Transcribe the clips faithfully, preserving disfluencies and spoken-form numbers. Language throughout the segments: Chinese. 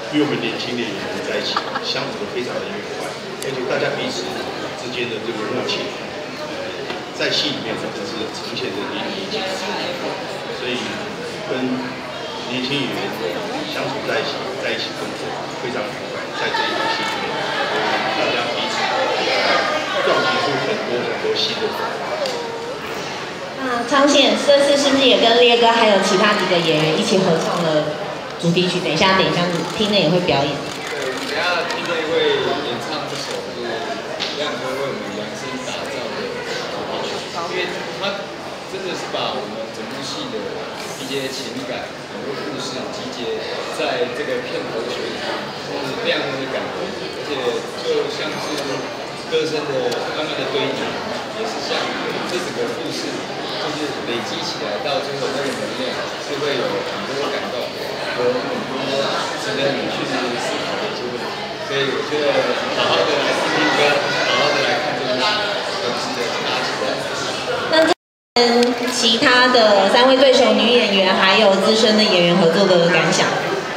与我们年轻的演员在一起相处的非常的愉快，而且大家彼此之间的这个默契，在戏里面真的是呈现的淋漓尽致。所以跟年轻演员相处在一起，在一起工作非常愉快，在这一部戏里面，大家彼此撞击出很多很多新的火花。 那昌宪这次是不是也跟烈哥还有其他几个演员一起合唱了主题曲？等一下，等一下，听的也会表演。 对，等一下听的会演唱这首是亮哥为我们量身打造的主题曲，因为他真的是把我们整部戏的一些情感、很多故事集结在这个片头曲里，是非常的感人，而且就像是歌声的慢慢的堆叠，也是像这整个故事。就是累积起来到最后那个能量，是会有很多感动和很多值得你去思考的一些问题。所以我觉得好好的来听听歌，好好的来看这部戏，都值得大家期待。 那这跟其他的三位对手女演员还有资深的演员合作的感想？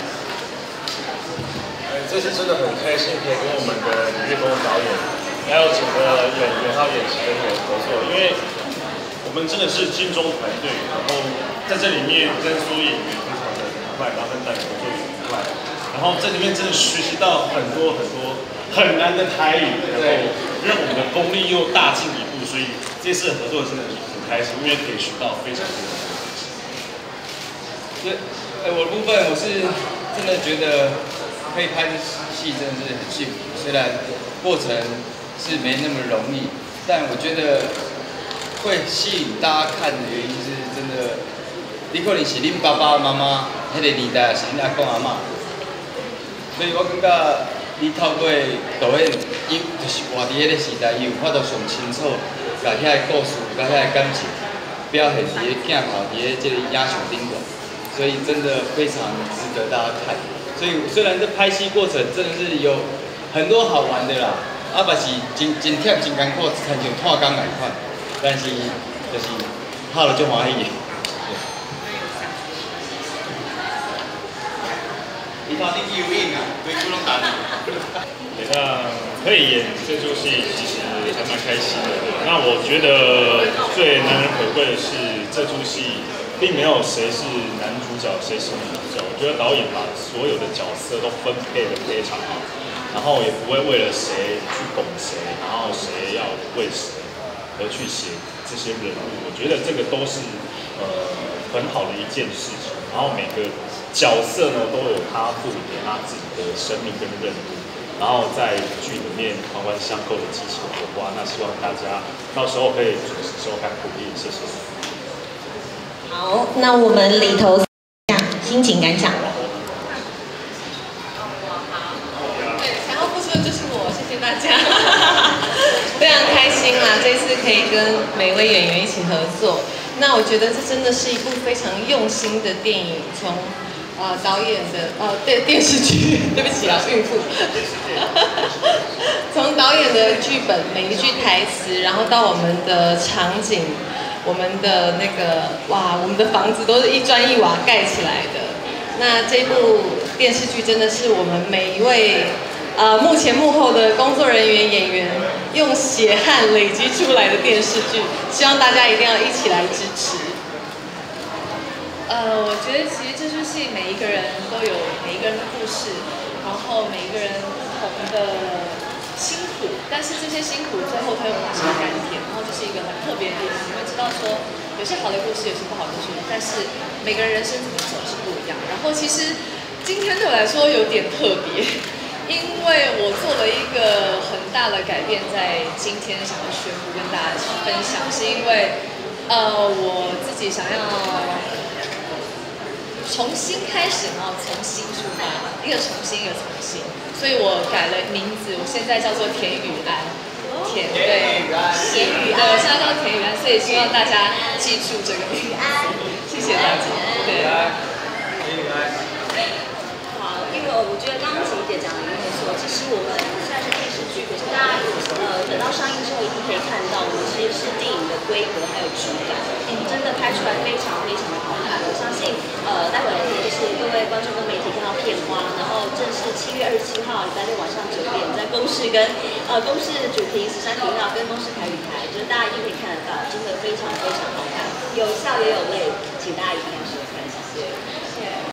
呃，这次真的很开心，可以跟我们的李玉峰导演，还有整个演员还有演员的合作，因为。我们真的是金钟团队，然后在这里面跟所有演员非常的愉快，然后跟导演合作也愉快，然后这里面真的学习到很多很多很难的台语，然后让我们的功力又大进一步，所以这次合作真的很开心，因为可以学到非常多的东西。 对，呃，我的部分我是真的觉得可以拍这戏真的是很幸福，虽然过程是没那么容易，但我觉得。会吸引大家看的原因是真的，你可能是恁爸爸妈妈迄个年代，是恁阿公阿嬷，所以我感觉你透过导演，伊就是活伫迄个时代，伊有法度上清楚，把遐个故事、甲遐个感情表现伫个镜头、伫个这个影像顶端，所以真的非常值得大家看。所以虽然这拍戏过程真的是有很多好玩的啦，啊，嘛是真真忝、真艰苦，亲像炭工来款。但是就是拍了就欢喜。你看你有影啊，对不拢打你。 那可以演这出戏，其实还蛮开心的。那我觉得最难能可贵的是，这出戏并没有谁是男主角，谁是女主角。我觉得导演把所有的角色都分配得非常好，然后也不会为了谁去拱谁，然后谁要为谁。而去写这些人物，我觉得这个都是呃很好的一件事情。然后每个角色呢都有他赋予给他自己的生命跟任务，然后在剧里面环环相扣的激情火花。那希望大家到时候可以准时收看鼓励，谢谢。 好，那我们里头心情感想。 对，想要付出的就是我，谢谢大家。非常开心啦！这次可以跟每位演员一起合作，那我觉得这真的是一部非常用心的电影。从呃导演的呃电电视剧，对不起啊，孕妇。从导演的剧本每一句台词，然后到我们的场景，我们的那个哇，我们的房子都是一砖一瓦盖起来的。那这部电视剧真的是我们每一位。呃，幕前幕后的工作人员、演员用血汗累积出来的电视剧，希望大家一定要一起来支持。 呃，我觉得其实这出戏每一个人都有每一个人的故事，然后每一个人不同的辛苦，但是这些辛苦最后它又化成甘甜，然后这是一个很特别的地方。你会知道说，有些好的故事，有些不好的故事，但是每个人人生怎么走是不一样。然后其实今天对我来说有点特别。因为我做了一个很大的改变，在今天想要宣布跟大家分享，是因为呃我自己想要重新开始，然后从新出发，一个重新，一个重新，所以我改了名字，我现在叫做田雨安，田对，田雨安，我现在叫田雨安，所以希望大家记住这个名字，谢谢大家，对。 好，因为我觉得刚刚琪姐讲的没错，其实我们虽然是电视剧，可是大家呃等到上映之后一定可以看到，我们其实是电影的规格还有质感，真的拍出来非常非常的好看。我相信呃待会就是各位观众跟媒体看到片花，然后正式七号礼拜六晚上九点，在公视跟呃公视主题十三频道跟公视台语台，就是大家一定可以看得到，真的非常非常好看，有笑也有泪，请大家一定要。